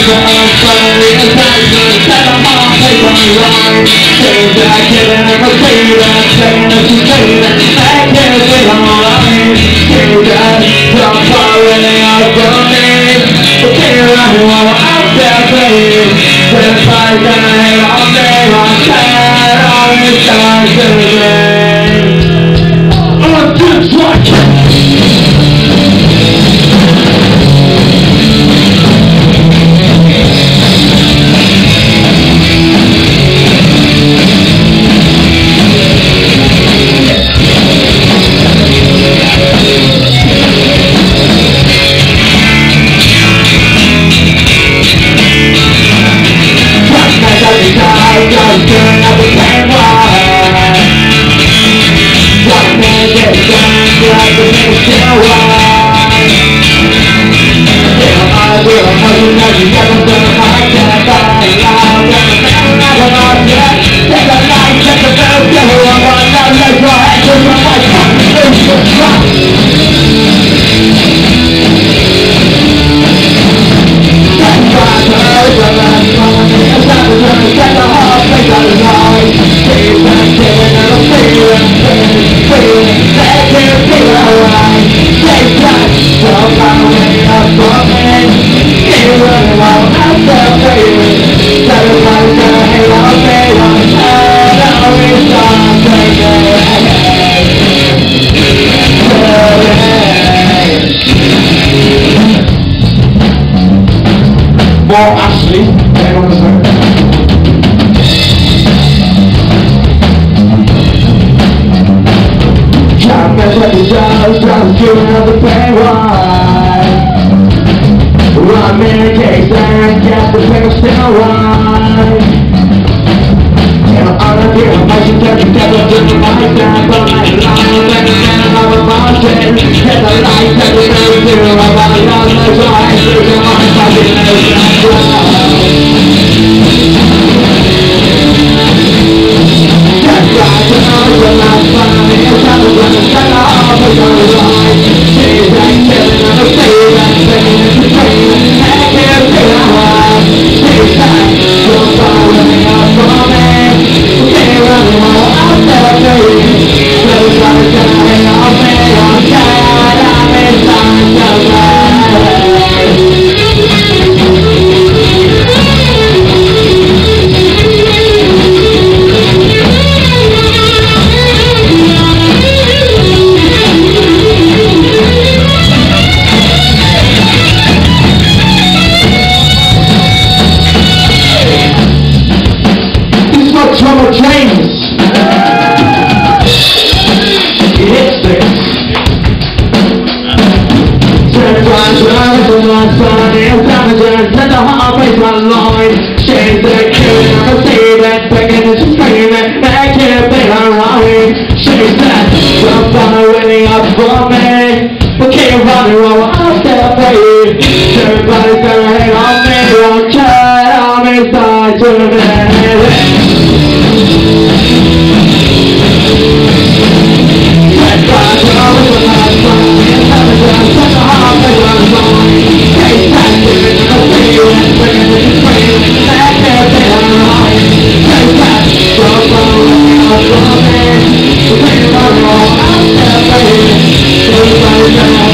More Ashley, get on the side. Can't measure the jobs, just giving up the pay wide. One minute case and get the pay still right. And all I do is motion to the devil to the light down, but my line and the man of a mountain. And the light that we know to about the other side, through my fucking nose and Trouble trains. It's this. Certified drivers and lights on the damages and the heartbreaks unload. Shades that kill never see that begging and screaming. I can't be around. Shades that jump on the waiting up for me. We can't run it while I'm still free. Everybody's gonna hate on me. Won't try on me side to me. Everybody's gonna